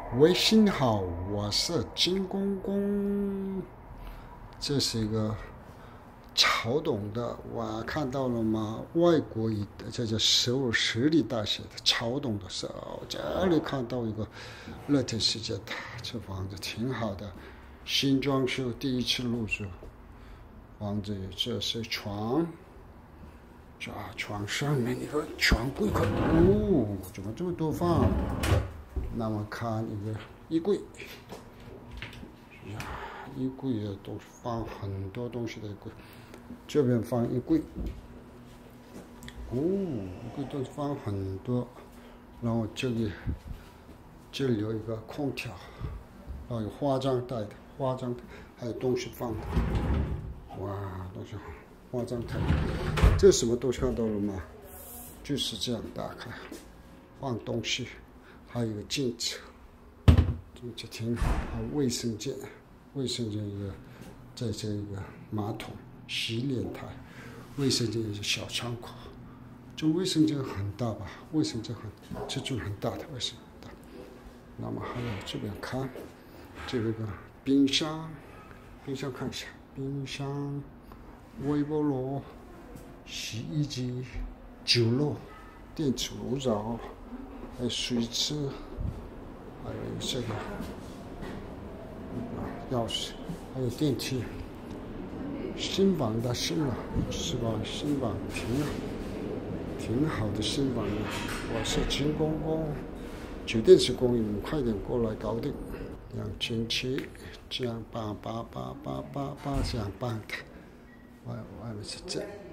微信好，我是金公公。这是一个超懂的，我看到了吗？外国语的，这叫首尔市立大学的超懂的时候，这里看到一个乐天世界塔，这房子挺好的，新装修，第一次入住。房子这是床，这床上面一个床柜口，怎么这么多放？那么看一个衣柜，衣柜也都放很多东西的衣柜，这边放衣柜，衣柜都放很多，然后这里有一个空调，然后有化妆台的，还有东西放的，都是化妆台，这什么都看到了吗？就是这样打开，放东西。还有一个镜子挺好，还有卫生间一个，在这一个马桶、洗脸台，卫生间也是小窗口。这卫生间很大吧？这就很大的卫生间。那么还有这边看，这个冰箱看一下，冰箱、微波炉、洗衣机、酒炉、电磁炉灶。还有水池，还有这个钥匙，还有电梯。新房的新了，是吧？新房挺好的新房的。我是金公公，酒店式公寓，你们快点过来搞定。2007这样88888这样办的，外面是这样。